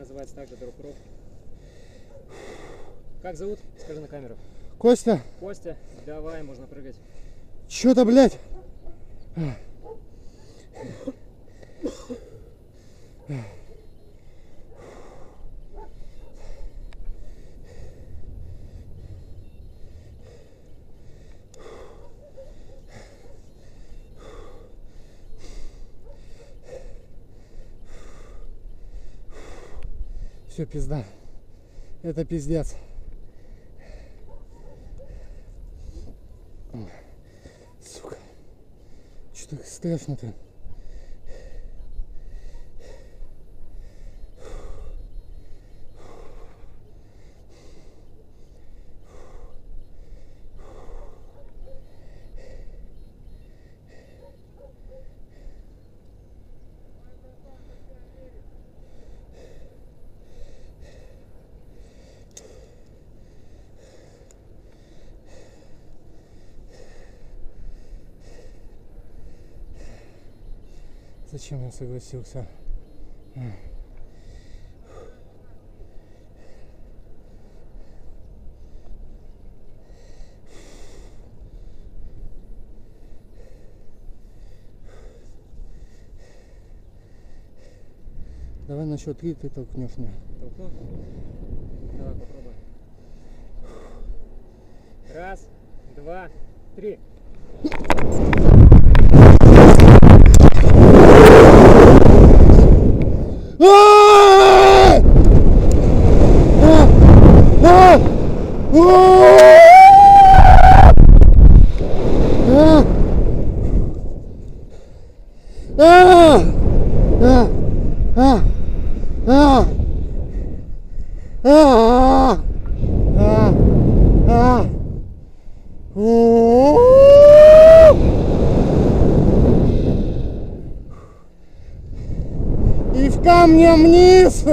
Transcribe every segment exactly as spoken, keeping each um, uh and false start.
Называется также дроп-рок. Как зовут? Скажи на камеру. Костя. Костя, давай, можно прыгать. Чё-то, блядь. Все, пизда. Это пиздец. Сука. Что так страшно-то? Зачем я согласился? Давай на счет три ты толкнешь меня. Толкну? Давай попробуем. Раз, два, три. И в камне вниз.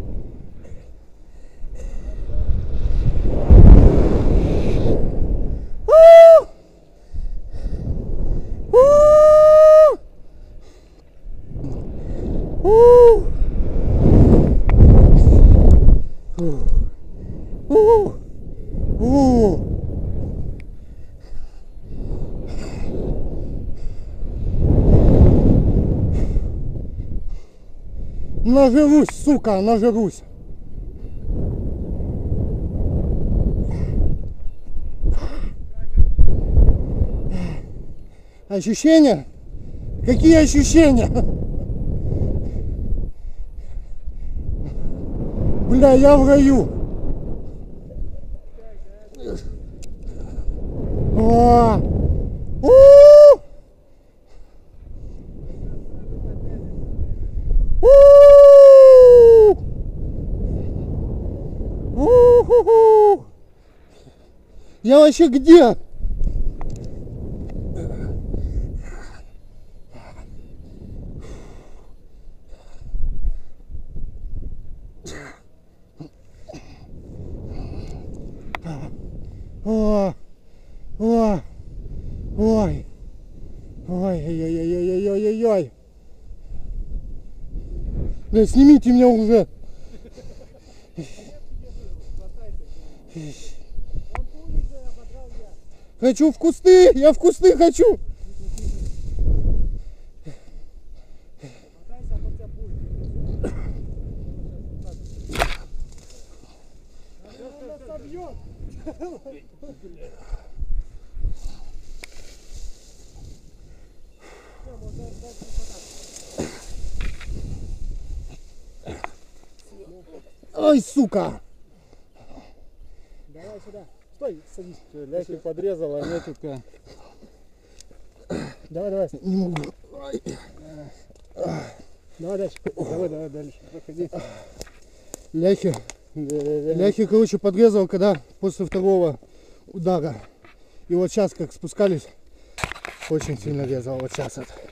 Нажирусь, сука, нажирусь. Ощущения? Какие ощущения? Бля, я в раю. О! У! У! У-ху-ху! Я вообще где? О, о, ой, ой, ой-ой-ой-ой-ой-ой-ой. Да снимите меня уже. Хочу в кусты, я в кусты хочу. Ой, сука! Давай сюда. Стой, садись. Ляхи подрезала, нету-ка. Давай, давай. Не могу. Давай дальше. Давай, давай дальше. Проходи. Ляхи. Ляхи, короче, подрезал, когда после второго удара. И вот сейчас, как спускались, очень сильно резал. Вот сейчас это.